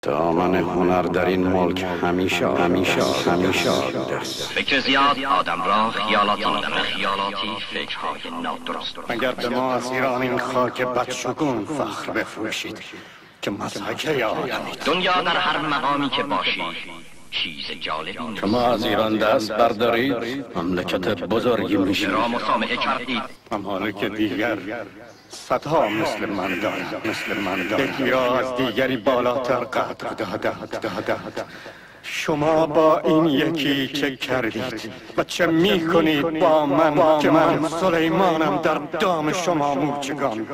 دامن هنر در این ملک همیشه بوده است. فکر زیاد آدم را خیالاتی فکرهای نادرست. اگر به ما از ایران این خاک بدشگون فخر بفروشید که مضحک آدمید. دنیا در هر مقامی که باشی چیز جالبی نیست. شما از ایران دست بردارید مملکت بزرگی میشید. را مسامحه کردید. ممالک دیگر صدها مثل من دارد. یکی را از دیگری بالاتر قدر دادند. شما با این یکی چه کردید و چه می کنید با من که من سلیمانم در دام شما مورچگان.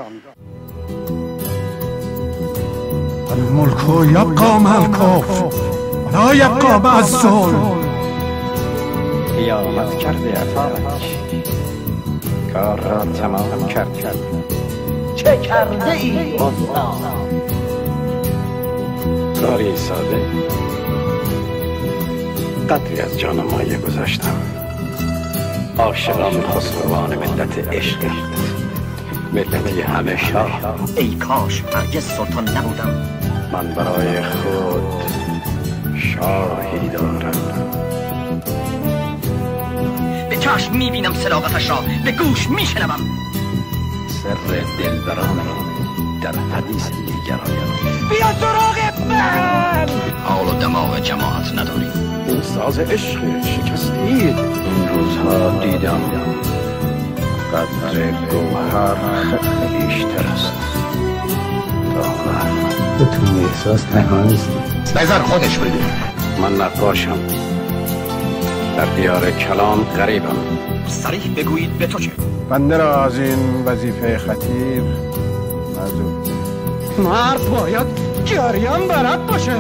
الملك يبقى مع الكفر ولا يبقى مع الظلم. قیامت کرده اتابک کار را تمام کرد. چه کرده ای استاد؟ کاری ساده، قدری از جان مایه گذاشتم. عاشقان خسروان ملت عشقی، ملتی همه شاه. ای کاش هرگز سلطان نبودم. من برای خود شاهی دارم. به چشم میبینم صداقتش را، به گوش میشنوم سر دلبران در حدیث دیگران. بیا سراغ من. حال و دماغ جماعت نداری. این ساز عشق شکستید. این روزها دیدم قدر گوهر خیلی بیشتر است. تو احساس تنها نیستی. نظر خودش بده. من نقاشم، در دیار کلام غریبم. صریح بگویید به تو چه؟ بنده را از این وظیفه خطیر معذور. مرد باید جریان برد باشه.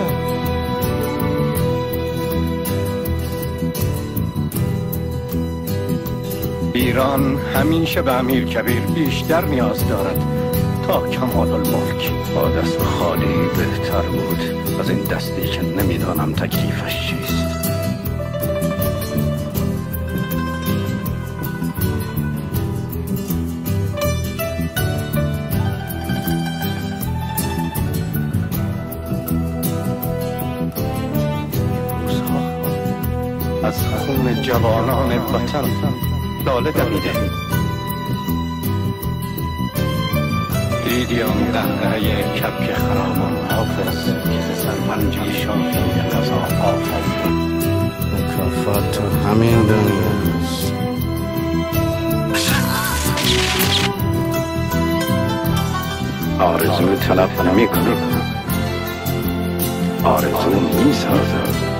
ایران همیشه به امیر کبیر بیشتر نیاز دارد تا کمال الملک. با دست خالی بهتر بود از این دستی که نمیدانم تکلیفش چیست. از خون جوانان وطن لاله دمیده. دیدیم دهنه کبک خرامان حافظ که سرپنجی شاهی قضا آفرید. مکافات تو همین دنیاست. آرزو طلب نمی کنم، آرزو می سازم.